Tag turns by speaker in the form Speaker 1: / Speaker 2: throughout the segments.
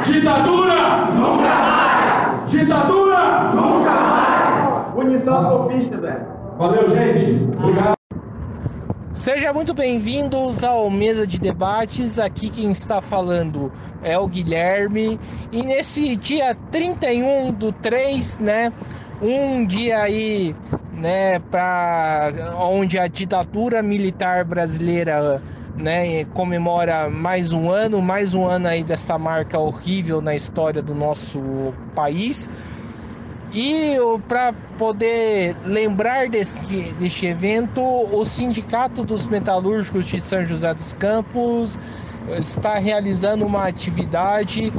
Speaker 1: Ditadura! Nunca mais! Ditadura! Nunca mais!
Speaker 2: Punição golpista, Zé.
Speaker 1: Valeu, gente. Obrigado.
Speaker 3: Sejam muito bem-vindos ao Mesa de Debates. Aqui quem está falando é o Guilherme. E nesse dia 31/3, né, um dia aí, né, onde a ditadura militar brasileira, né, comemora mais um ano aí desta marca horrível na história do nosso país. E para poder lembrar deste evento, o Sindicato dos Metalúrgicos de São José dos Campos está realizando uma atividade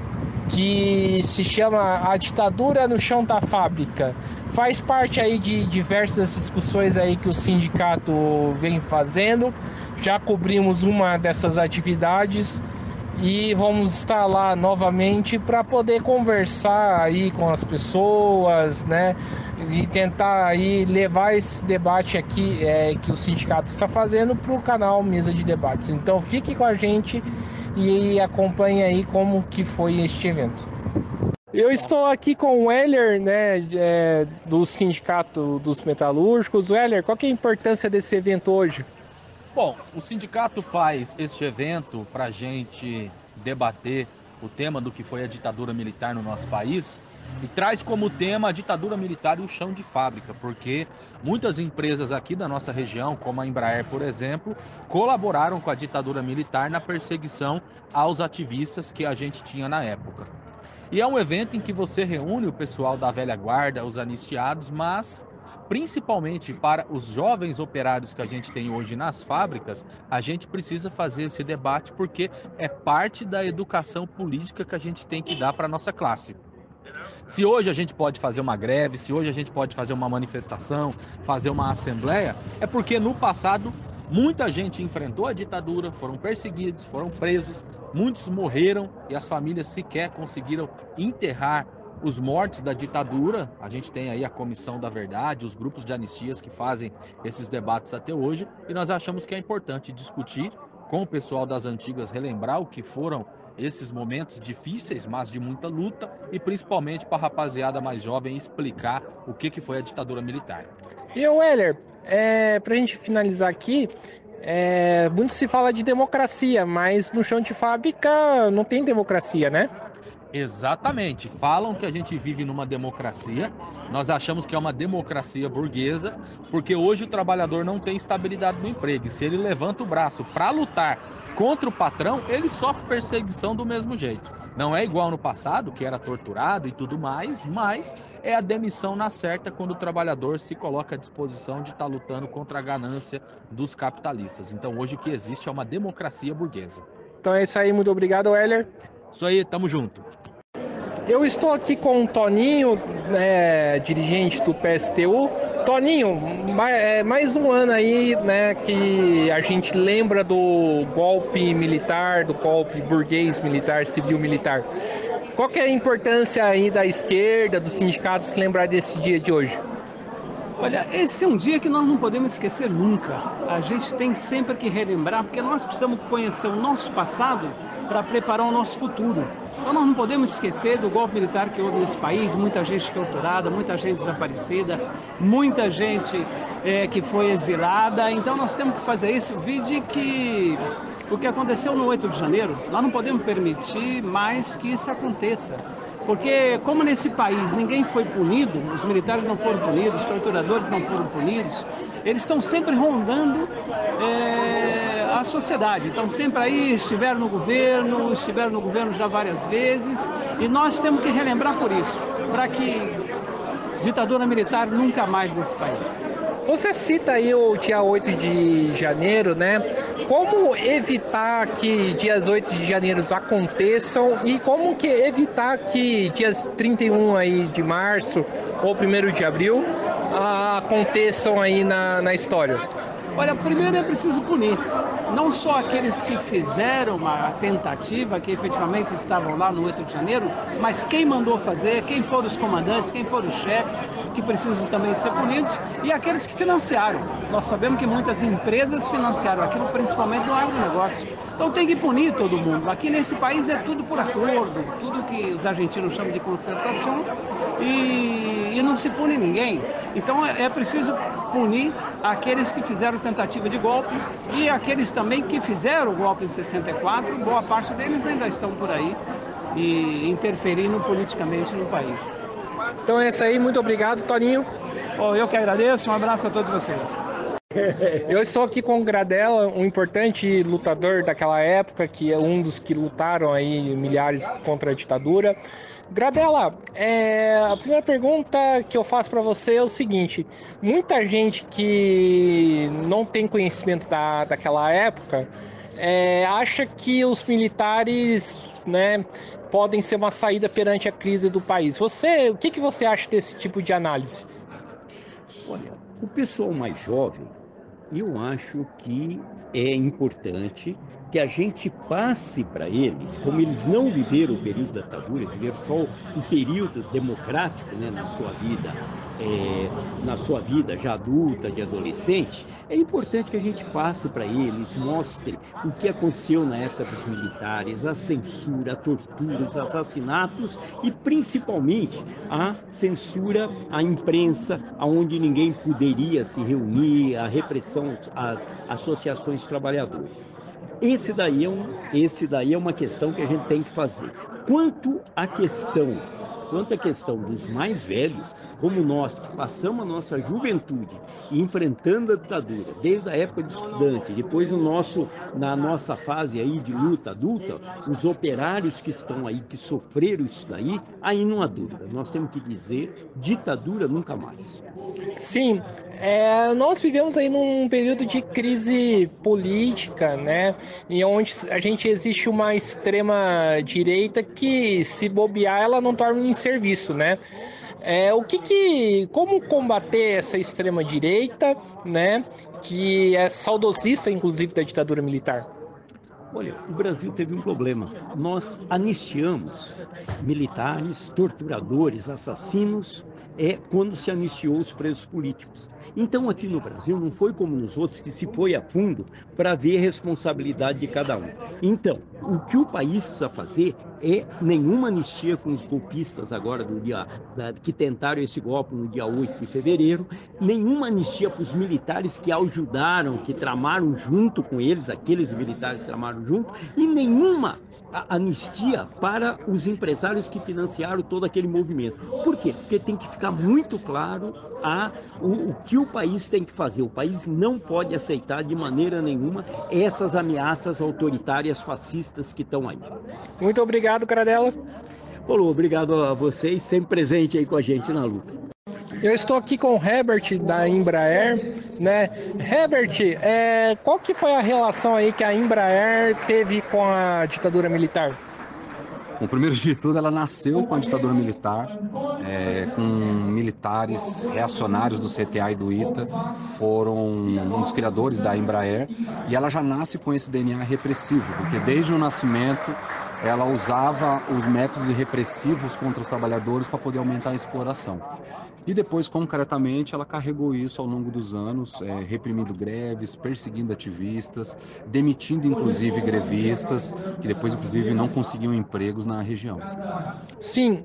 Speaker 3: que se chama A Ditadura no Chão da Fábrica. Faz parte aí de diversas discussões aí que o sindicato vem fazendo. Já cobrimos uma dessas atividades e vamos estar lá novamente para poder conversar aí com as pessoas, né? E tentar aí levar esse debate aqui que o sindicato está fazendo para o canal Mesa de Debates. Então fique com a gente e acompanhe aí como que foi este evento. Eu estou aqui com o Weller, né, do Sindicato dos Metalúrgicos. Weller, qual que é a importância desse evento hoje?
Speaker 4: Bom, o sindicato faz este evento para a gente debater o tema do que foi a ditadura militar no nosso país e traz como tema a ditadura militar e o chão de fábrica, porque muitas empresas aqui da nossa região, como a Embraer, por exemplo, colaboraram com a ditadura militar na perseguição aos ativistas que a gente tinha na época. E é um evento em que você reúne o pessoal da velha guarda, os anistiados, mas principalmente para os jovens operários que a gente tem hoje nas fábricas, a gente precisa fazer esse debate porque é parte da educação política que a gente tem que dar para a nossa classe. Se hoje a gente pode fazer uma greve, se hoje a gente pode fazer uma manifestação, fazer uma assembleia, é porque no passado muita gente enfrentou a ditadura, foram perseguidos, foram presos, muitos morreram e as famílias sequer conseguiram enterrar os mortos da ditadura. A gente tem aí a Comissão da Verdade, os grupos de anistias que fazem esses debates até hoje, e nós achamos que é importante discutir com o pessoal das antigas, relembrar o que foram esses momentos difíceis, mas de muita luta, e principalmente para a rapaziada mais jovem explicar o que foi a ditadura militar.
Speaker 3: E o Weller, para a gente finalizar aqui, muito se fala de democracia, mas no chão de fábrica não tem democracia, né?
Speaker 4: Exatamente, falam que a gente vive numa democracia, nós achamos que é uma democracia burguesa, porque hoje o trabalhador não tem estabilidade no emprego, e se ele levanta o braço para lutar contra o patrão, ele sofre perseguição do mesmo jeito. Não é igual no passado, que era torturado e tudo mais, mas é a demissão na certa quando o trabalhador se coloca à disposição de estar lutando contra a ganância dos capitalistas. Então hoje o que existe é uma democracia burguesa.
Speaker 3: Então é isso aí, muito obrigado, Weller.
Speaker 4: Isso aí, tamo junto.
Speaker 3: Eu estou aqui com o Toninho, dirigente do PSTU. Toninho, mais um ano aí, né, que a gente lembra do golpe militar, do golpe burguês militar, civil militar. Qual que é a importância aí da esquerda, dos sindicatos, lembrar desse dia de hoje?
Speaker 5: Olha, esse é um dia que nós não podemos esquecer nunca. A gente tem sempre que relembrar, porque nós precisamos conhecer o nosso passado para preparar o nosso futuro. Então nós não podemos esquecer do golpe militar que houve nesse país, muita gente torturada, muita gente desaparecida, muita gente que foi exilada. Então nós temos que fazer isso. Vide que o que aconteceu no 8 de janeiro, nós não podemos permitir mais que isso aconteça. Porque como nesse país ninguém foi punido, os militares não foram punidos, os torturadores não foram punidos, eles estão sempre rondando a sociedade. Então sempre aí estiveram no governo já várias vezes, e nós temos que relembrar por isso, para que ditadura militar nunca mais nesse país.
Speaker 3: Você cita aí o dia 8 de janeiro, né? Como evitar que dias 8 de janeiro aconteçam e como que evitar que dias 31 aí de março ou 1º de abril aconteçam aí na história?
Speaker 5: Olha, primeiro é preciso punir, não só aqueles que fizeram uma tentativa, que efetivamente estavam lá no 8 de janeiro, mas quem mandou fazer, quem foram os comandantes, quem foram os chefes, que precisam também ser punidos, e aqueles que financiaram. Nós sabemos que muitas empresas financiaram aquilo, principalmente no agronegócio. Então tem que punir todo mundo. Aqui nesse país é tudo por acordo, tudo que os argentinos chamam de concertação, e não se pune ninguém. Então é preciso punir aqueles que fizeram tentativa de golpe e aqueles também que fizeram o golpe de 64, boa parte deles ainda estão por aí e interferindo politicamente no país.
Speaker 3: Então é isso aí, muito obrigado, Toninho.
Speaker 5: Eu que agradeço, um abraço a todos vocês.
Speaker 3: Eu estou aqui com o Gradella, um importante lutador daquela época, que é um dos que lutaram aí milhares contra a ditadura. Gradella, a primeira pergunta que eu faço para você é o seguinte: muita gente que não tem conhecimento daquela época acha que os militares, né, podem ser uma saída perante a crise do país. O que você acha desse tipo de análise?
Speaker 2: Olha, o pessoal mais jovem, eu acho que é importante que a gente passe para eles, como eles não viveram o período da ditadura, viveram só o período democrático, né, na sua vida já adulta, de adolescente, é importante que a gente passe para eles, mostre o que aconteceu na época dos militares, a censura, a tortura, os assassinatos e principalmente a censura à imprensa, onde ninguém poderia se reunir, a repressão às associações de trabalhadores. Esse daí é uma questão que a gente tem que fazer. Quanto à questão dos mais velhos, como nós que passamos a nossa juventude enfrentando a ditadura, desde a época de estudante, depois na nossa fase aí de luta adulta, os operários que estão aí, que sofreram isso daí, aí não há dúvida, nós temos que dizer, ditadura nunca mais.
Speaker 3: Sim, nós vivemos aí num período de crise política, né? E onde a gente existe uma extrema direita que, se bobear, ela não torna um serviço, né? Como combater essa extrema direita, né? Que é saudosista, inclusive, da ditadura militar?
Speaker 2: Olha, o Brasil teve um problema. Nós anistiamos militares, torturadores, assassinos, quando se anistiou os presos políticos. Então, aqui no Brasil, não foi como nos outros, que se foi a fundo para ver a responsabilidade de cada um. Então, o que o país precisa fazer é nenhuma anistia com os golpistas agora, que tentaram esse golpe no dia 8 de fevereiro, nenhuma anistia para os militares que ajudaram, que tramaram junto com eles, aqueles militares que tramaram junto, e nenhuma anistia para os empresários que financiaram todo aquele movimento. Por quê? Porque tem que ficar muito claro o que o país tem que fazer. O país não pode aceitar de maneira nenhuma essas ameaças autoritárias fascistas que estão aí.
Speaker 3: Muito obrigado, Gradella.
Speaker 2: Obrigado a vocês, sempre presente aí com a gente na luta.
Speaker 3: Eu estou aqui com o Herbert da Embraer, né? Herbert, qual que foi a relação aí que a Embraer teve com a ditadura militar?
Speaker 6: Bom, primeiro de tudo, ela nasceu com a ditadura militar, com militares reacionários do CTA e do ITA, foram um dos criadores da Embraer, e ela já nasce com esse DNA repressivo, porque desde o nascimento ela usava os métodos repressivos contra os trabalhadores para poder aumentar a exploração. E depois, concretamente, ela carregou isso ao longo dos anos, reprimindo greves, perseguindo ativistas, demitindo, inclusive, grevistas, que depois, inclusive, não conseguiam empregos na região.
Speaker 3: Sim.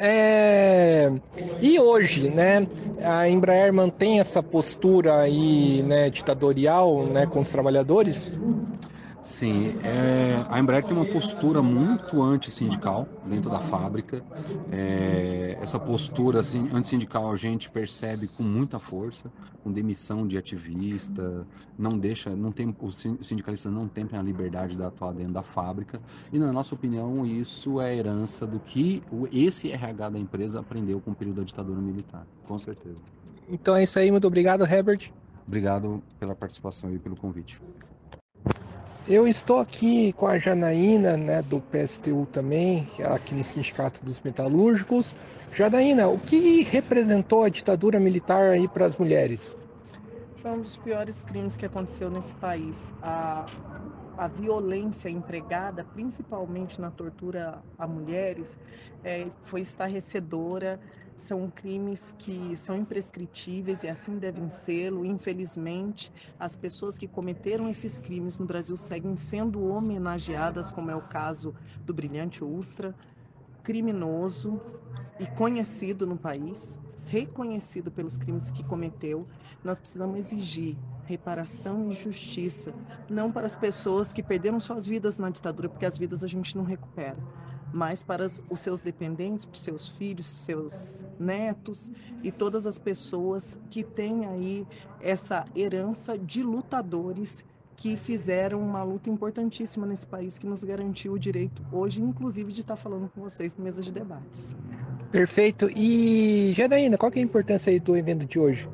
Speaker 3: E hoje, né, a Embraer mantém essa postura aí, né, ditatorial, né, com os trabalhadores?
Speaker 6: Sim, a Embraer tem uma postura muito antissindical dentro da fábrica. Essa postura assim, antissindical a gente percebe com muita força, com demissão de ativista, os sindicalistas não têm a liberdade de atuar dentro da fábrica, e na nossa opinião isso é herança do que esse RH da empresa aprendeu com o período da ditadura militar, com certeza.
Speaker 3: Então é isso aí, muito obrigado, Herbert.
Speaker 6: Obrigado pela participação e pelo convite.
Speaker 3: Eu estou aqui com a Janaína, né, do PSTU também, aqui no Sindicato dos Metalúrgicos. Janaína, o que representou a ditadura militar aí para as mulheres?
Speaker 7: Foi um dos piores crimes que aconteceu nesse país. a violência empregada, principalmente na tortura a mulheres, foi estarrecedora. São crimes que são imprescritíveis e assim devem sê-lo. Infelizmente, as pessoas que cometeram esses crimes no Brasil seguem sendo homenageadas, como é o caso do Brilhante Ustra, criminoso e conhecido no país, reconhecido pelos crimes que cometeu. Nós precisamos exigir reparação e justiça, não para as pessoas que perderam suas vidas na ditadura, porque as vidas a gente não recupera, mas para os seus dependentes, para os seus filhos, seus netos e todas as pessoas que têm aí essa herança de lutadores que fizeram uma luta importantíssima nesse país, que nos garantiu o direito hoje, inclusive, de estar falando com vocês na mesa de debates.
Speaker 3: Perfeito. E, Janaína, qual que é a importância aí do evento de hoje?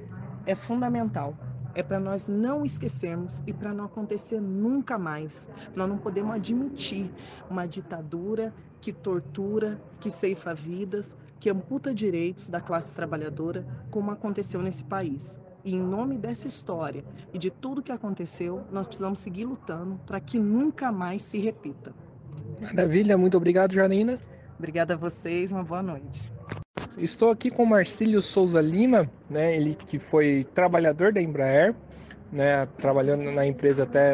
Speaker 7: É fundamental. É para nós não esquecermos e para não acontecer nunca mais. Nós não podemos admitir uma ditadura que tortura, que ceifa vidas, que amputa direitos da classe trabalhadora, como aconteceu nesse país. E em nome dessa história e de tudo que aconteceu, nós precisamos seguir lutando para que nunca mais se repita.
Speaker 3: Maravilha, muito obrigado, Janaína.
Speaker 7: Obrigada a vocês, uma boa noite.
Speaker 3: Estou aqui com o Marcílio Souza Lima, né, ele que foi trabalhador da Embraer, né, trabalhando na empresa até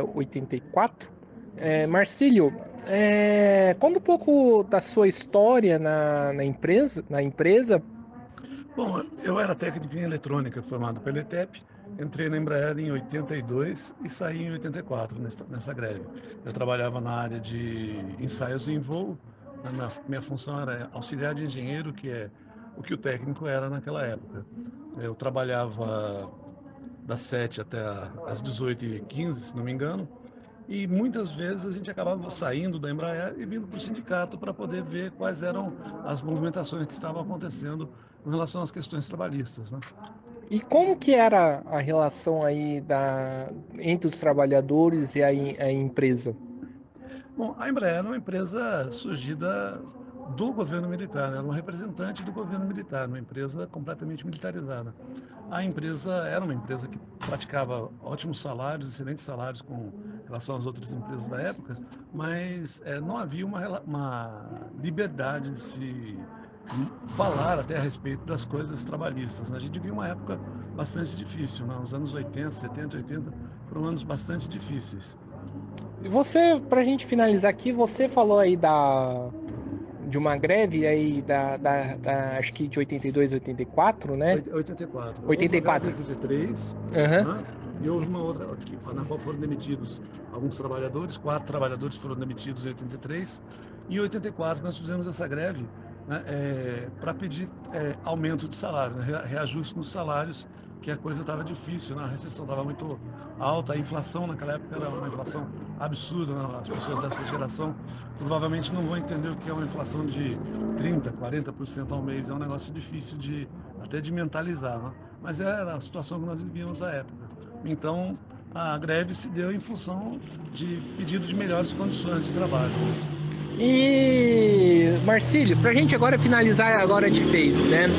Speaker 3: 84. Marcílio, conta um pouco da sua história na empresa.
Speaker 1: Bom, eu era técnico em eletrônica, formado pela ETEP, entrei na Embraer em 82 e saí em 84 nessa greve. Eu trabalhava na área de ensaios em voo, minha função era auxiliar de engenheiro, que é o que o técnico era naquela época. Eu trabalhava das 7 até as 18h15, se não me engano, e muitas vezes a gente acabava saindo da Embraer e vindo para o sindicato para poder ver quais eram as movimentações que estavam acontecendo em relação às questões trabalhistas, né?
Speaker 3: E como que era a relação aí entre os trabalhadores e a empresa?
Speaker 1: Bom, a Embraer era uma empresa surgida do governo militar, né? Era uma representante do governo militar, uma empresa completamente militarizada. A empresa era uma empresa que praticava ótimos salários, excelentes salários com relação às outras empresas da época, mas não havia uma liberdade de se falar até a respeito das coisas trabalhistas, né? A gente vivia uma época bastante difícil, né? Os anos 80, 70, 80 foram anos bastante difíceis.
Speaker 3: E você, pra gente finalizar aqui, você falou aí de uma greve aí acho que de 82, 84, né?
Speaker 1: 84.
Speaker 3: 84.
Speaker 1: Houve uma greve em 83,
Speaker 3: Uhum.
Speaker 1: né? E houve uma outra na qual foram demitidos alguns trabalhadores, 4 trabalhadores foram demitidos em 83. E em 84 nós fizemos essa greve, né, para pedir aumento de salário, né, reajuste nos salários, que a coisa estava difícil, né? A recessão estava muito alta, a inflação naquela época era uma inflação absurda, né? As pessoas dessa geração provavelmente não vão entender o que é uma inflação de 30%, 40% ao mês, é um negócio difícil até de mentalizar, né? Mas era a situação que nós vivíamos à época. Então, a greve se deu em função de pedido de melhores condições de trabalho.
Speaker 3: E Marcílio, pra gente agora finalizar agora de vez, né?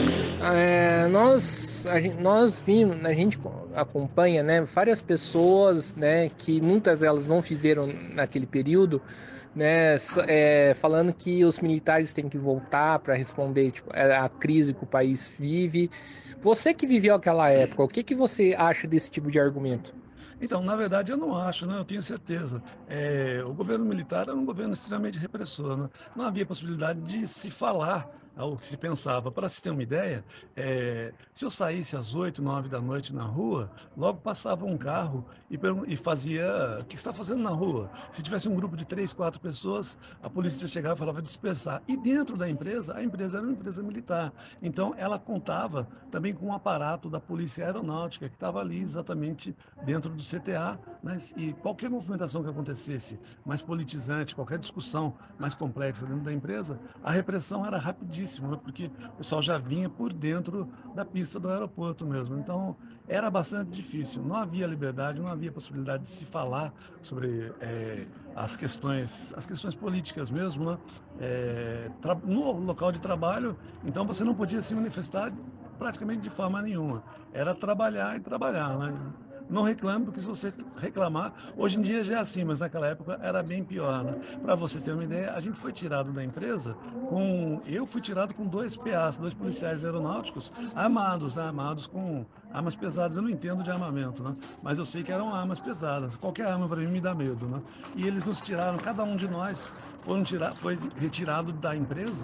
Speaker 3: Nós vimos, a gente acompanha, né, várias pessoas, né, que muitas delas não viveram naquele período, né, falando que os militares têm que voltar para responder, tipo, a crise que o país vive. Você que viveu aquela época, o que você acha desse tipo de argumento?
Speaker 1: Então, na verdade, eu não acho, né? Eu tenho certeza. O governo militar era um governo extremamente repressor, né? Não havia possibilidade de se falar o que se pensava. Para se ter uma ideia, se eu saísse às 8, 9 da noite na rua, logo passava um carro e fazia: o que você está fazendo na rua? Se tivesse um grupo de 3, 4 pessoas, a polícia chegava e falava dispersar. E dentro da empresa, a empresa era uma empresa militar. Então, ela contava também com um aparato da Polícia Aeronáutica que estava ali exatamente dentro do CTA, né? E qualquer movimentação que acontecesse mais politizante, qualquer discussão mais complexa dentro da empresa, a repressão era rapidíssima, né? Porque o pessoal já vinha por dentro da pista do aeroporto mesmo. Então, era bastante difícil. Não havia liberdade, não havia possibilidade de se falar sobre as questões políticas mesmo, né? No local de trabalho, então você não podia se manifestar praticamente de forma nenhuma. Era trabalhar e trabalhar, né? não reclame, porque se você reclamar, hoje em dia já é assim, mas naquela época era bem pior, né? Para você ter uma ideia, a gente foi tirado da empresa eu fui tirado com 2 PAs, 2 policiais aeronáuticos, armados, né? Armados com armas pesadas. Eu não entendo de armamento, né? Mas eu sei que eram armas pesadas. Qualquer arma para mim me dá medo, né? E eles nos tiraram, cada um de nós foi retirado da empresa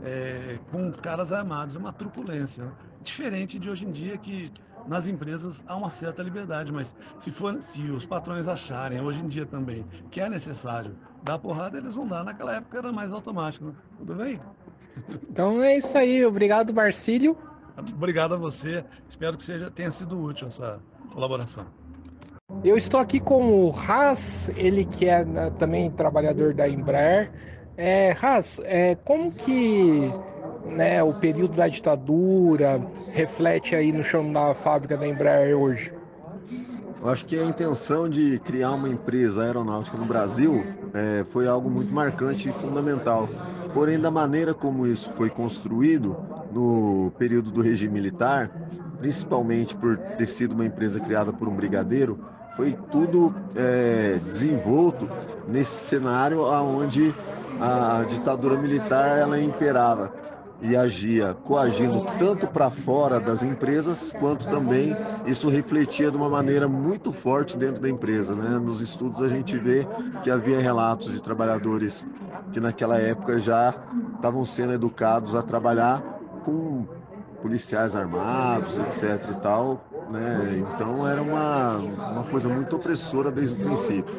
Speaker 1: com caras armados. É uma truculência, né? Diferente de hoje em dia, que nas empresas há uma certa liberdade, mas se os patrões acharem hoje em dia também que é necessário dar porrada, eles vão dar. Naquela época era mais automático, né? Tudo bem?
Speaker 3: Então é isso aí. Obrigado, Marcílio.
Speaker 1: Obrigado a você. Espero que tenha sido útil essa colaboração.
Speaker 3: Eu estou aqui com o Haas, ele que é também trabalhador da Embraer. Haas, como que, né, o período da ditadura reflete aí no chão da fábrica da Embraer hoje?
Speaker 8: Eu acho que a intenção de criar uma empresa aeronáutica no Brasil foi algo muito marcante e fundamental. Porém, da maneira como isso foi construído no período do regime militar, principalmente por ter sido uma empresa criada por um brigadeiro, foi tudo desenvolto nesse cenário onde a ditadura militar ela imperava e agia coagindo tanto para fora das empresas, quanto também isso refletia de uma maneira muito forte dentro da empresa, né? Nos estudos a gente vê que havia relatos de trabalhadores que naquela época já estavam sendo educados a trabalhar com policiais armados, etc e tal, né? Então era uma coisa muito opressora desde o princípio.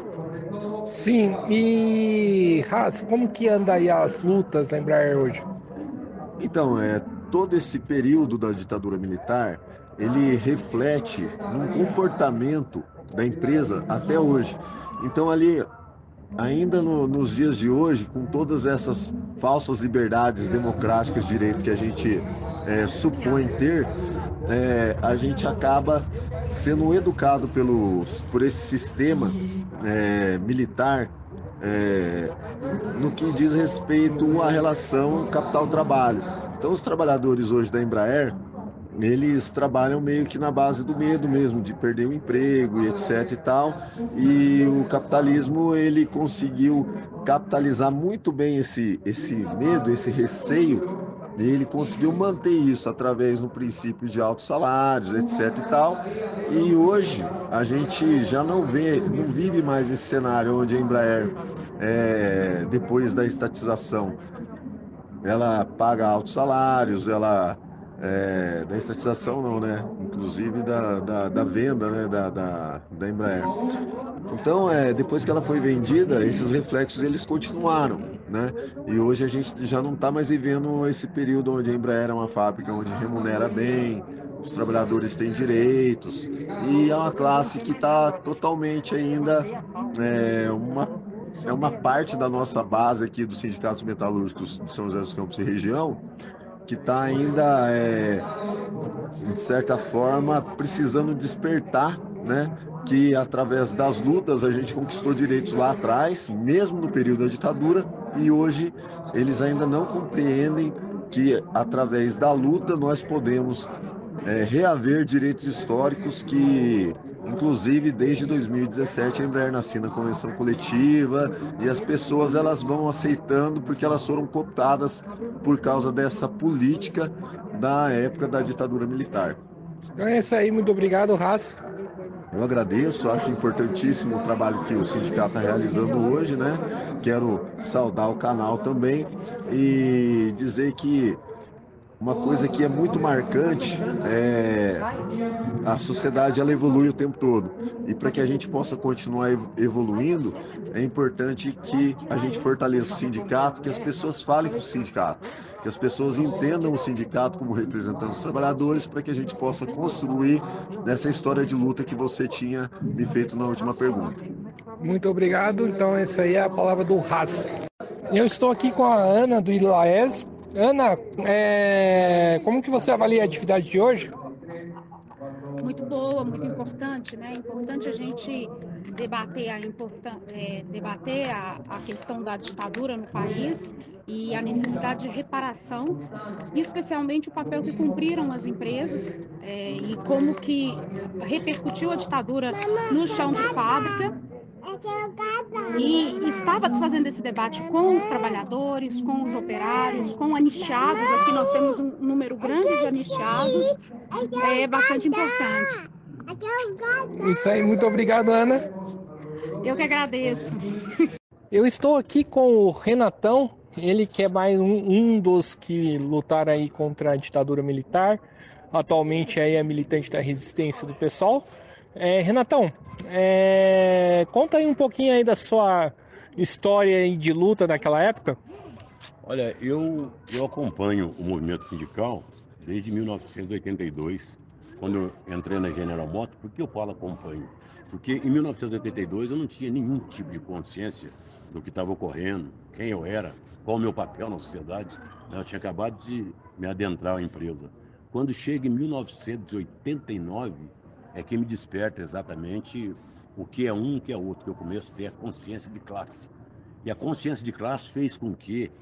Speaker 3: Sim, e Haas, como que anda aí as lutas da Embraer hoje?
Speaker 8: Então, todo esse período da ditadura militar, ele reflete num comportamento da empresa até hoje. Então, ali, ainda nos dias de hoje, com todas essas falsas liberdades democráticas, direito que a gente supõe ter, a gente acaba sendo educado por esse sistema militar no que diz respeito à relação capital-trabalho. Então, os trabalhadores hoje da Embraer, eles trabalham meio que na base do medo mesmo, de perder o emprego e etc e tal. E o capitalismo, ele conseguiu capitalizar muito bem esse medo, esse receio, e ele conseguiu manter isso através do princípio de altos salários, etc e tal. E hoje a gente já não vive mais esse cenário onde a Embraer, depois da estatização, ela paga altos salários, da estatização não, né? Inclusive da venda, né? Da Embraer. Então, depois que ela foi vendida, esses reflexos eles continuaram, né? E hoje a gente já não está mais vivendo esse período onde a Embraer é uma fábrica onde remunera bem, os trabalhadores têm direitos, e é uma classe que está totalmente ainda uma parte da nossa base aqui dos sindicatos metalúrgicos de São José dos Campos e região, que está ainda, de certa forma, precisando despertar, né? Que através das lutas a gente conquistou direitos lá atrás, mesmo no período da ditadura, e hoje eles ainda não compreendem que através da luta nós podemos reaver direitos históricos que, inclusive, desde 2017 a Embraer assina a convenção coletiva e as pessoas elas vão aceitando porque elas foram cooptadas por causa dessa política da época da ditadura militar.
Speaker 3: Então é isso aí, muito obrigado, Haas.
Speaker 8: Eu agradeço, acho importantíssimo o trabalho que o sindicato está realizando hoje, né? Quero saudar o canal também e dizer que uma coisa que é muito marcante a sociedade ela evolui o tempo todo. E para que a gente possa continuar evoluindo, é importante que a gente fortaleça o sindicato, que as pessoas falem com o sindicato, que as pessoas entendam o sindicato como representante dos trabalhadores, para que a gente possa construir essa história de luta que você tinha me feito na última pergunta.
Speaker 3: Muito obrigado. Então essa aí é a palavra do Haas. Eu estou aqui com a Ana do Ilaes. Ana, como que você avalia a atividade de hoje?
Speaker 9: Muito boa, muito importante, né? Importante a gente debater a questão da ditadura no país e a necessidade de reparação, especialmente o papel que cumpriram as empresas e como que repercutiu a ditadura no chão de fábrica. E estava fazendo esse debate com os trabalhadores, com os operários, com anistiados. Aqui nós temos um número grande de anistiados, é bastante importante.
Speaker 3: Isso aí, muito obrigado, Ana.
Speaker 9: Eu que agradeço.
Speaker 3: Eu estou aqui com o Renatão, ele que é mais um dos que lutaram aí contra a ditadura militar. Atualmente aí é militante da resistência do PSOL. Renatão, conta aí um pouquinho aí da sua história aí de luta naquela época.
Speaker 10: Olha, eu acompanho o movimento sindical desde 1982, quando eu entrei na General Motors. Por que eu falo acompanho? Porque em 1982 eu não tinha nenhum tipo de consciência do que estava ocorrendo, quem eu era, qual o meu papel na sociedade. Eu tinha acabado de me adentrar à empresa. Quando chega em 1989, é que me desperta exatamente o que é um e o que é outro, que eu começo a ter a consciência de classe. E a consciência de classe fez com que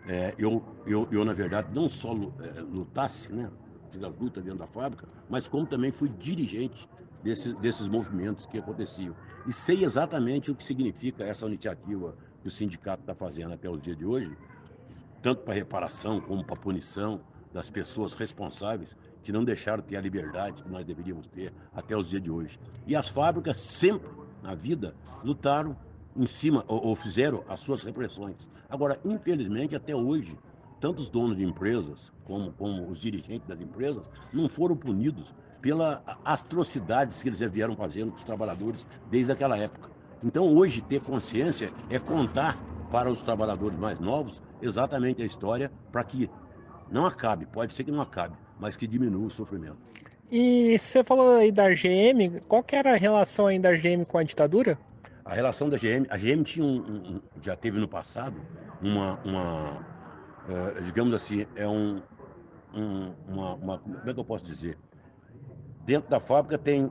Speaker 10: eu na verdade, não só lutasse, né, fiz a luta dentro da fábrica, mas como também fui dirigente desses movimentos que aconteciam. E sei exatamente o que significa essa iniciativa que o sindicato está fazendo até os dias de hoje, tanto para reparação como para punição das pessoas responsáveis que não deixaram ter a liberdade que nós deveríamos ter até os dias de hoje. E as fábricas sempre, na vida, lutaram em cima, ou fizeram as suas repressões. Agora, infelizmente, até hoje, tanto os donos de empresas, como os dirigentes das empresas, não foram punidos pelas atrocidades que eles já vieram fazendo com os trabalhadores desde aquela época. Então, hoje, ter consciência é contar para os trabalhadores mais novos exatamente a história para que não acabe, pode ser que não acabe, mas que diminua o sofrimento.
Speaker 3: E você falou aí da GM, qual que era a relação aí da GM com a ditadura?
Speaker 10: A relação da GM, a GM tinha já teve no passado digamos assim, como é que eu posso dizer? Dentro da fábrica tem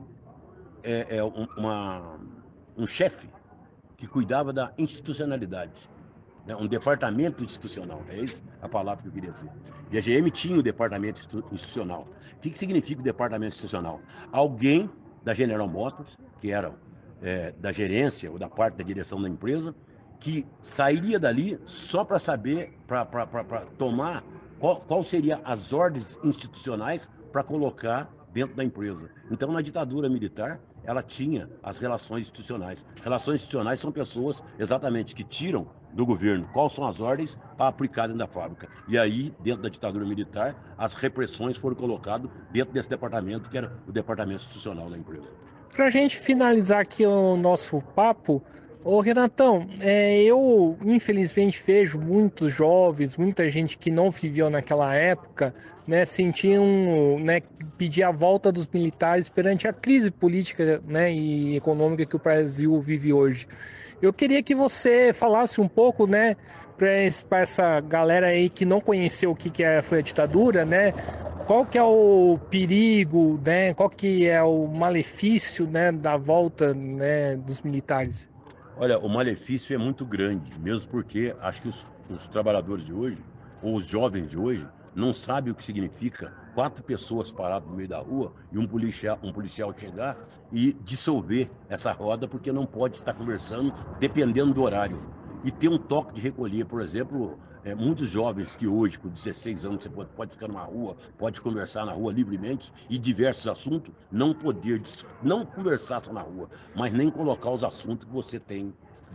Speaker 10: um chefe que cuidava da institucionalidade, né? Um departamento institucional, é essa a palavra que eu queria dizer. E a GM tinha o departamento institucional. O que significa o departamento institucional? Alguém da General Motors, que era da gerência ou da parte da direção da empresa, que sairia dali só para saber, para tomar qual seriam as ordens institucionais para colocar dentro da empresa. Então, na ditadura militar, ela tinha as relações institucionais. Relações institucionais são pessoas exatamente que tiram do governo quais são as ordens para aplicar dentro da fábrica. E aí, dentro da ditadura militar, as repressões foram colocadas dentro desse departamento, que era o departamento institucional da empresa.
Speaker 3: Para a gente finalizar aqui o nosso papo, ô Renatão, eu infelizmente vejo muitos jovens, muita gente que não viveu naquela época, né, sentiam, né, pedir a volta dos militares perante a crise política, né, e econômica que o Brasil vive hoje. Eu queria que você falasse um pouco, né, para essa galera aí que não conheceu o que foi a ditadura, né, qual que é o perigo, né, qual que é o malefício, né, da volta, né, dos militares?
Speaker 10: Olha, o malefício é muito grande, mesmo porque acho que os trabalhadores de hoje, ou os jovens de hoje, não sabem o que significa 4 pessoas paradas no meio da rua e um policial chegar e dissolver essa roda, porque não pode estar conversando dependendo do horário. E ter um toque de recolher, por exemplo, muitos jovens que hoje, com 16 anos, você pode ficar numa rua, pode conversar na rua livremente e diversos assuntos, não conversar só na rua, mas nem colocar os assuntos que você tem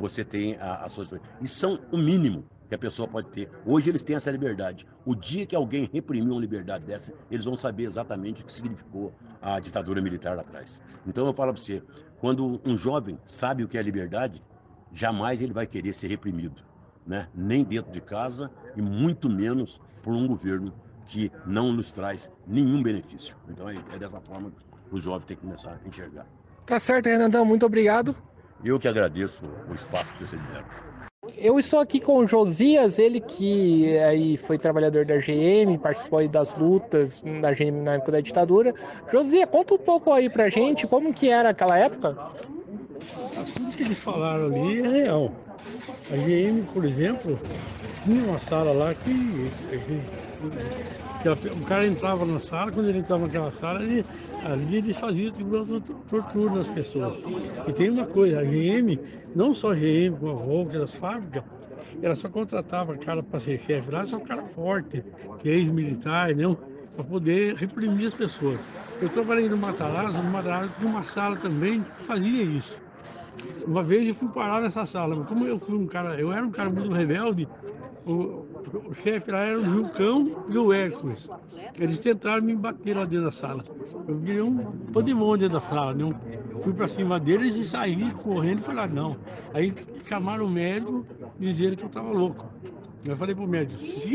Speaker 10: a sua... E são o mínimo que a pessoa pode ter. Hoje eles têm essa liberdade. O dia que alguém reprimiu uma liberdade dessa, eles vão saber exatamente o que significou a ditadura militar lá atrás. Então eu falo para você, quando um jovem sabe o que é liberdade, jamais ele vai querer ser reprimido, né? Nem dentro de casa e muito menos por um governo que não nos traz nenhum benefício. Então é dessa forma que o jovem tem que começar a enxergar.
Speaker 3: Tá certo, Renatão, muito obrigado.
Speaker 10: Eu que agradeço o espaço que você me deram.
Speaker 3: Eu estou aqui com o Josias, ele que aí foi trabalhador da GM, participou aí das lutas da GM na época da ditadura. Josias, conta um pouco aí pra gente como que era aquela época.
Speaker 11: tudo que eles falaram ali é real. A GM, por exemplo, tinha uma sala lá que o cara entrava na sala, quando ele entrava naquela sala, ali eles faziam tortura nas pessoas. E tem uma coisa, a GM, não só a GM, como a Volkswagen, das fábricas, ela só contratava cara para ser chefe lá, só cara forte, que é ex-militar, não, para poder reprimir as pessoas. Eu trabalhei no Matarazzo tinha uma sala também que fazia isso. Uma vez eu fui parar nessa sala, mas como eu era um cara muito rebelde, o chefe lá era o Jucão e o Hércules. Eles tentaram me bater lá dentro da sala. Eu virei um pandemônio dentro da sala, não. Fui para cima deles e saí correndo e falei, não. Aí chamaram o médico dizendo que eu estava louco. Eu falei pro médico,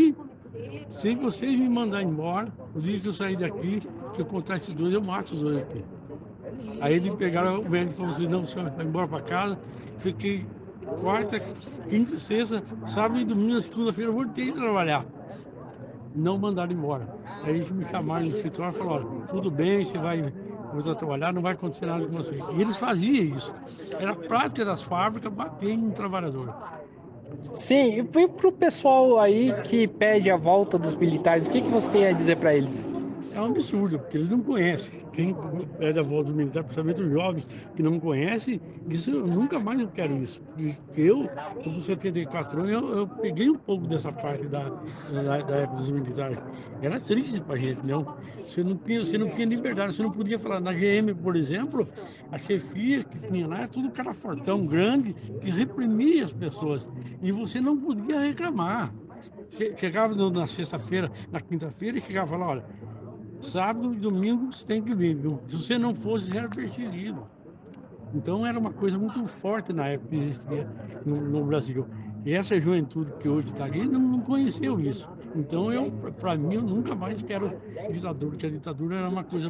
Speaker 11: se vocês me mandarem embora, o dia que eu sair daqui, se eu contar esses dois, eu mato os dois aqui. Aí eles pegaram, o médico falou assim, não, o senhor vai embora para casa. Fiquei quarta, quinta, sexta, sábado e domingo, segunda-feira, eu voltei a trabalhar. Não mandaram embora. Aí eles me chamaram no escritório e falaram, olha, tudo bem, você vai começar a trabalhar, não vai acontecer nada com você. E eles faziam isso. Era a prática das fábricas bater em um trabalhador.
Speaker 3: Sim, e para o pessoal aí que pede a volta dos militares, o que você tem a dizer para eles?
Speaker 11: É um absurdo, porque eles não conhecem. Quem pede a volta dos militares, principalmente os jovens que não conhecem, isso eu nunca mais quero isso. Eu, com 74 anos, eu peguei um pouco dessa parte da época dos militares. Era triste pra gente, não. Você não tinha liberdade, você não podia falar. Na GM, por exemplo, a chefia que tinha lá, era tudo cara fortão, grande, que reprimia as pessoas. E você não podia reclamar. Chegava na sexta-feira, na quinta-feira, e chegava lá, olha, sábado e domingo você tem que vir, viu? Se você não fosse, você era perseguido. Então era uma coisa muito forte na época que existia no Brasil. E essa juventude que hoje está ali não conheceu isso. Então para mim, eu nunca mais quero ditadura, porque a ditadura era uma coisa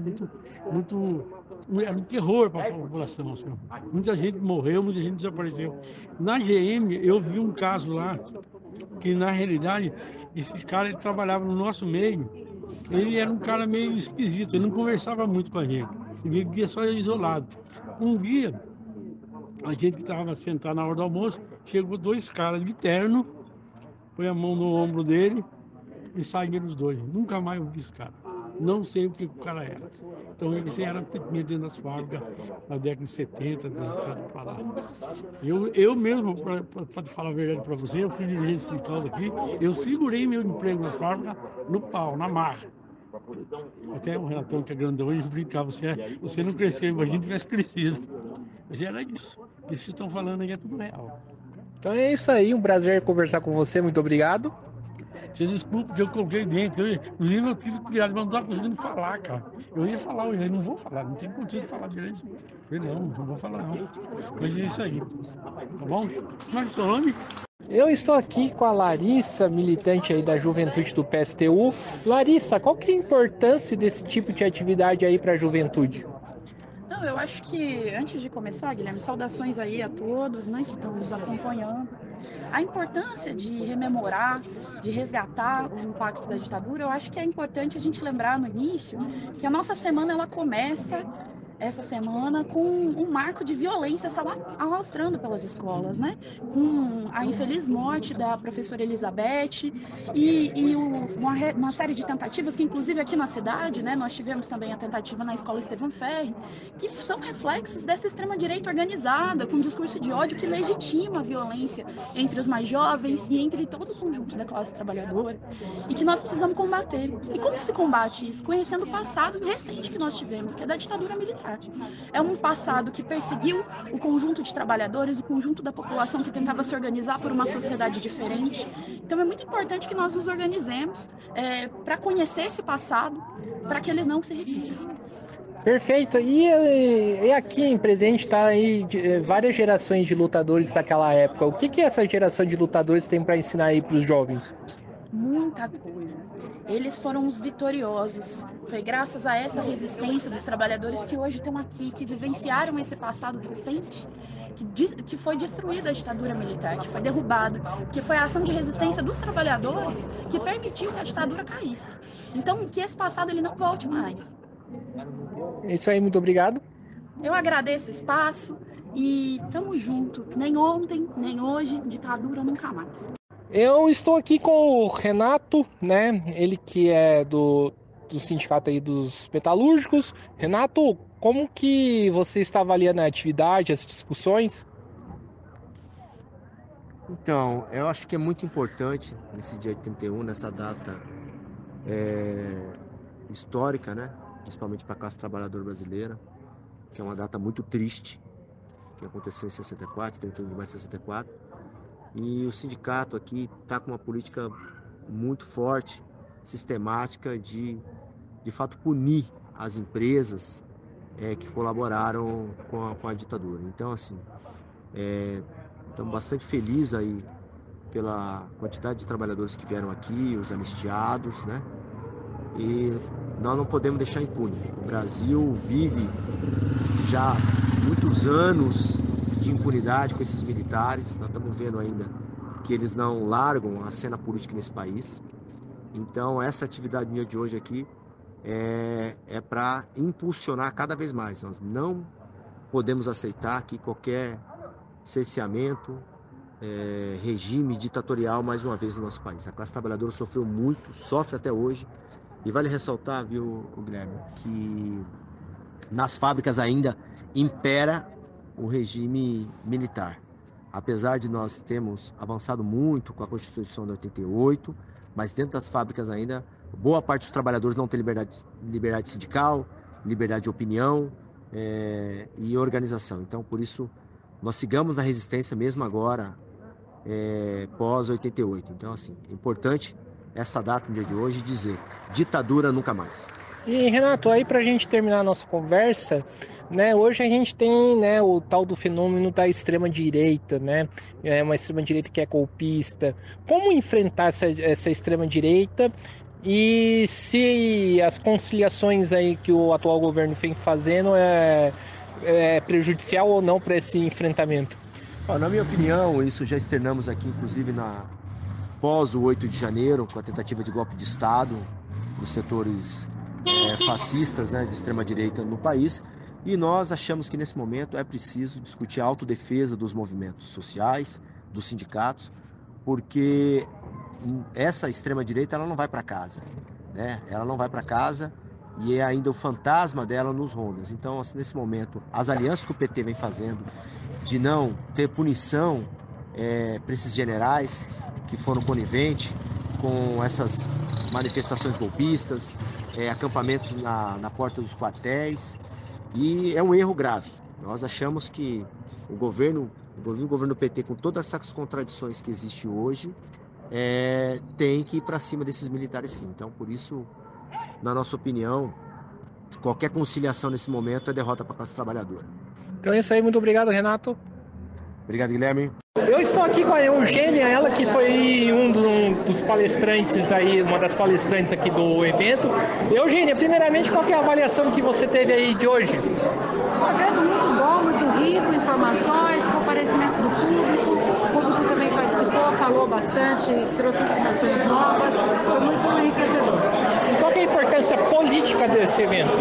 Speaker 11: era um terror para a população. Assim. Muita gente morreu, muita gente desapareceu. Na GM, eu vi um caso lá, que na realidade, esse cara ele trabalhava no nosso meio. Ele era um cara meio esquisito, ele não conversava muito com a gente, ele vivia só isolado. Um dia, a gente estava sentado na hora do almoço, chegou dois caras de terno, põe a mão no ombro dele e saíram os dois. Nunca mais eu vi esse cara. Não sei o que o cara era. Então ele era pequeno dentro das fábricas na década de 70, para lá. Eu mesmo, para falar a verdade para você, eu fui dirigente sindical aqui, eu segurei meu emprego na fábrica no pau, na marra. Até o Renatão, que é grandão, ele brincava, você não cresceu, imagina que tivesse crescido. Mas era isso. Isso que vocês estão falando aí é tudo real.
Speaker 3: Então é isso aí, um prazer conversar com você, muito obrigado.
Speaker 11: Você desculpa que eu coloquei dentro, inclusive eu tive que tirar, mas não estava conseguindo falar, cara. Eu ia falar hoje, eu não vou falar, não tem condição de falar direito. Eu falei, não vou falar não. Mas é isso aí, tá bom? Como é que é o seu nome?
Speaker 3: Eu estou aqui com a Larissa, militante aí da juventude do PSTU. Larissa, qual que é a importância desse tipo de atividade aí para a juventude?
Speaker 12: Não, eu acho que, antes de começar, Guilherme, saudações aí a todos, né, que estão nos acompanhando. A importância de rememorar, de resgatar o impacto da ditadura, eu acho que é importante a gente lembrar no início que a nossa semana, ela começa essa semana com um marco de violência se alastrando pelas escolas, né? Com a infeliz morte da professora Elizabeth uma série de tentativas que, inclusive aqui na cidade, né, nós tivemos também a tentativa na escola Estevão Ferri, que são reflexos dessa extrema-direita organizada, com um discurso de ódio que legitima a violência entre os mais jovens e entre todo o conjunto da classe trabalhadora, e que nós precisamos combater. E como se combate isso? Conhecendo o passado recente que nós tivemos, que é da ditadura militar. É um passado que perseguiu o conjunto de trabalhadores, o conjunto da população que tentava se organizar por uma sociedade diferente. Então é muito importante que nós nos organizemos para conhecer esse passado, para que eles não se repitam.
Speaker 3: Perfeito. E aqui em presente está aí várias gerações de lutadores daquela época. O que essa geração de lutadores tem para ensinar aí para os jovens?
Speaker 12: Muita coisa. Eles foram os vitoriosos. Foi graças a essa resistência dos trabalhadores que hoje estão aqui, que vivenciaram esse passado recente, que foi destruída a ditadura militar, que foi derrubada, que foi a ação de resistência dos trabalhadores que permitiu que a ditadura caísse. Então, que esse passado ele não volte mais.
Speaker 3: É isso aí, muito obrigado.
Speaker 12: Eu agradeço o espaço E tamo junto. Nem ontem, nem hoje, ditadura nunca mais.
Speaker 3: Eu estou aqui com o Renato, né? Ele que é do sindicato aí dos metalúrgicos. Renato, como que você está avaliando a atividade, as discussões?
Speaker 13: Então, eu acho que é muito importante nesse dia 31, nessa data histórica, né? Principalmente para a classe trabalhadora brasileira, que é uma data muito triste, que aconteceu em 64, 31 de maio de 64. E o sindicato aqui está com uma política muito forte, sistemática, de fato punir as empresas que colaboraram com a ditadura. Então, assim, estamos bastante felizes aí pela quantidade de trabalhadores que vieram aqui, os anistiados, né? E nós não podemos deixar impune. O Brasil vive já muitos anos de impunidade com esses militares. Nós estamos vendo ainda que eles não largam a cena política nesse país. Então, essa atividade minha de hoje aqui é para impulsionar cada vez mais. Nós não podemos aceitar que qualquer cerceamento, regime ditatorial mais uma vez no nosso país. A classe trabalhadora sofreu muito, sofre até hoje. E vale ressaltar, viu, Guilherme, que nas fábricas ainda impera o regime militar. Apesar de nós termos avançado muito com a Constituição de 88, mas dentro das fábricas ainda, boa parte dos trabalhadores não tem liberdade sindical, liberdade de opinião e organização. Então, por isso, nós sigamos na resistência mesmo agora, pós-88. Então, assim, é importante esta data, no dia de hoje, dizer: ditadura nunca mais.
Speaker 3: E, Renato, aí pra gente terminar a nossa conversa, né, hoje a gente tem, né, o tal do fenômeno da extrema-direita, né, uma extrema-direita que é golpista. Como enfrentar essa extrema-direita e se as conciliações aí que o atual governo vem fazendo é prejudicial ou não para esse enfrentamento?
Speaker 13: Na minha opinião, isso já externamos aqui, inclusive pós o 8 de janeiro, com a tentativa de golpe de Estado dos setores fascistas, né, de extrema-direita no país. E nós achamos que nesse momento é preciso discutir a autodefesa dos movimentos sociais, dos sindicatos, porque essa extrema-direita ela não vai para casa, né? Ela não vai para casa e é ainda o fantasma dela nos ronda. Então, assim, nesse momento, as alianças que o PT vem fazendo de não ter punição para esses generais que foram coniventes com essas manifestações golpistas, acampamentos na porta dos quartéis, e é um erro grave. Nós achamos que o governo PT, com todas essas contradições que existem hoje, tem que ir para cima desses militares, sim. Então, por isso, na nossa opinião, qualquer conciliação nesse momento é derrota para a classe trabalhadora.
Speaker 3: Então é isso aí, muito obrigado, Renato.
Speaker 13: Obrigado, Guilherme.
Speaker 3: Eu estou aqui com a Eugênia, ela que foi um dos palestrantes aí, uma das palestrantes aqui do evento. Eugênia, primeiramente, qual que é a avaliação que você teve aí de hoje?
Speaker 9: Um evento muito bom, muito rico, informações, comparecimento do público. O público também participou, falou bastante, trouxe informações novas, foi muito enriquecedor.
Speaker 3: E qual que é a importância política desse evento?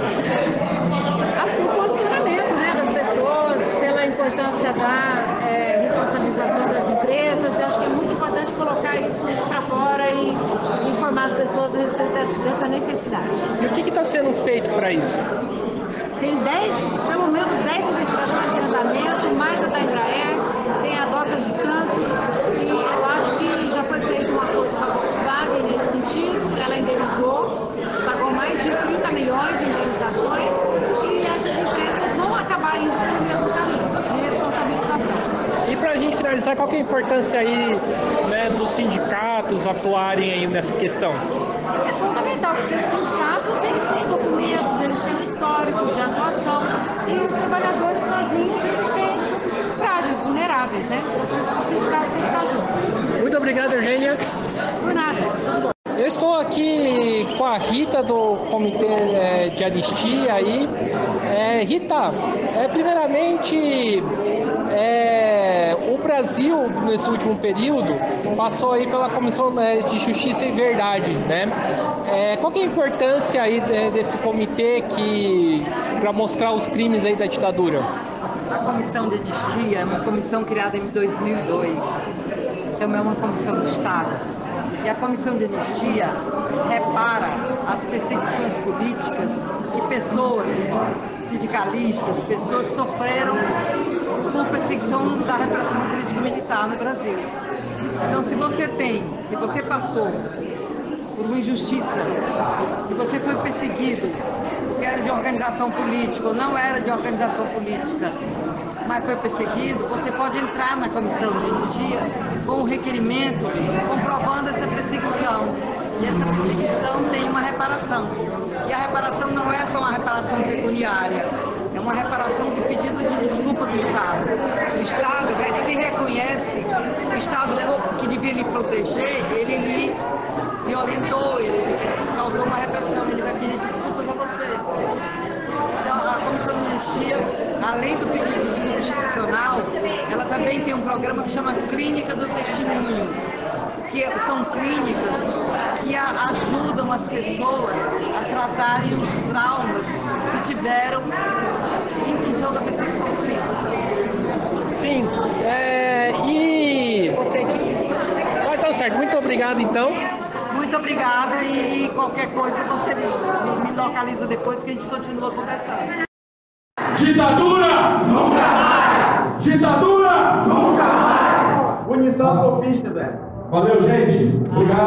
Speaker 9: O posicionamento, né, das pessoas, pela importância da responsabilização das empresas. Eu acho que é muito importante colocar isso para fora e informar as pessoas a respeito dessa necessidade.
Speaker 3: E o que está sendo feito para isso?
Speaker 9: Tem pelo menos 10 investigações em andamento, mais a da Embraer, tem a Docas de Santos, e eu acho que já foi feito um acordo com a Volkswagen nesse sentido. Ela indenizou, pagou mais de 30 milhões de indenizações, e essas empresas vão acabar indo pelo mesmo caminho de responsabilização.
Speaker 3: E para a gente finalizar, qual que é a importância aí, né, dos sindicatos atuarem aí nessa questão?
Speaker 9: É fundamental, porque os sindicatos eles têm documentos, eles têm um histórico de atuação, e os trabalhadores sozinhos eles têm frágeis, vulneráveis, né? Então por isso o sindicato tem que estar junto.
Speaker 3: Muito obrigado, Eugênia.
Speaker 9: Por nada.
Speaker 3: Eu estou aqui com a Rita do Comitê de Anistia aí. Rita, primeiramente, o Brasil, nesse último período, passou aí pela Comissão de Justiça e Verdade, né? Qual que é a importância aí desse comitê para mostrar os crimes aí da ditadura?
Speaker 14: A comissão de anistia é uma comissão criada em 2002, então é uma comissão do Estado. E a comissão de anistia repara as perseguições políticas que pessoas, sindicalistas, pessoas sofreram por perseguição da repressão político-militar no Brasil. Então, se você passou por uma injustiça, se você foi perseguido porque era de organização política ou não era de organização política, mas foi perseguido, você pode entrar na comissão de anistia com um requerimento comprovando essa perseguição. E essa perseguição tem uma reparação. E a reparação não é só uma reparação pecuniária, é uma reparação de pedido de desculpa do Estado. O Estado se reconhece, o Estado que devia lhe proteger, ele lhe violentou, ele causou uma repressão, ele vai pedir desculpas a você. Então, a Comissão de Anistia, além do pedido de desculpa institucional, ela também tem um programa que chama Clínica do Testemunho, que são clínicas que ajudam as pessoas a tratarem os traumas que tiveram em função da perseguição política.
Speaker 3: Sim, Vai estar certo. Muito obrigado, então.
Speaker 14: Muito obrigada e qualquer coisa você me localiza depois que a gente continua conversando.
Speaker 15: Ditadura! Nunca mais! Ditadura! Nunca mais! Punição golpista, Zé. Valeu, gente. Obrigado.